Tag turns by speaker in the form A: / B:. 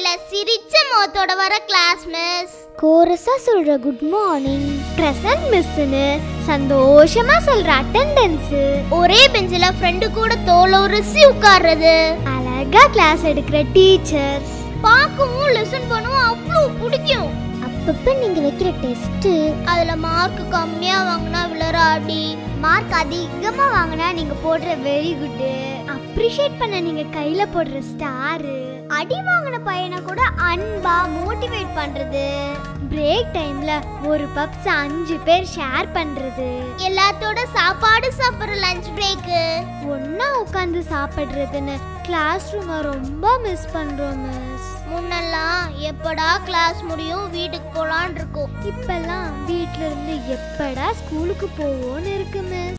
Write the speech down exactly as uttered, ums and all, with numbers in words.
A: இல்ல சிரிச்ச முகத்தோட வர கிளாஸ் மிஸ்.
B: கோரஸா சொல்ற குட் மார்னிங் பிரசன்ட் மிஸ்னு சந்தோஷமா சொல்ற அட்டெண்டன்ஸ்.
A: ஒரே பெஞ்சில ஃப்ரெண்டு கூட தோள உரசி உட்கார்றது.
B: அழகா கிளாஸ் எடுக்கிற டீச்சர்ஸ்.
A: பார்க்கவும் லிசன் பண்ணவும் அவ்வளோ பிடிக்கும்.
B: அப்பப்ப நீங்க வைக்கிற டெஸ்ட்
A: அதுல மார்க் கம்மியா வாங்கினா விளராடி,
B: மார்க் அதிகமா வாங்கினா நீங்க போடுற வெரி குட், அப்ரிஷியேட் பண்ண நீங்க கையில போடுற ஸ்டார், அடி வாங்கின பையனை கூட அன்பா மோட்டிவேட் பண்றது, பிரேக் டைம்ல ஒரு பப்ஸ் அஞ்சு பேர் ஷேர் பண்றது,
A: எல்லாத்தோட சாப்பாடு சாப்பிடுற லஞ்ச் பிரேக்,
B: ஒன்னா உட்காந்து சாப்பிடுறதுன்னு கிளாஸ் ரூமை ரொம்ப மிஸ் பண்றோம் மிஸ்.
A: முன்னெல்லாம் எப்படா கிளாஸ் முடியும் வீட்டுக்கு போலான்னு இருக்கும்.
B: இப்பெல்லாம் வீட்ல இருந்து எப்படா ஸ்கூலுக்கு போவோன்னு இருக்கு மிஸ்.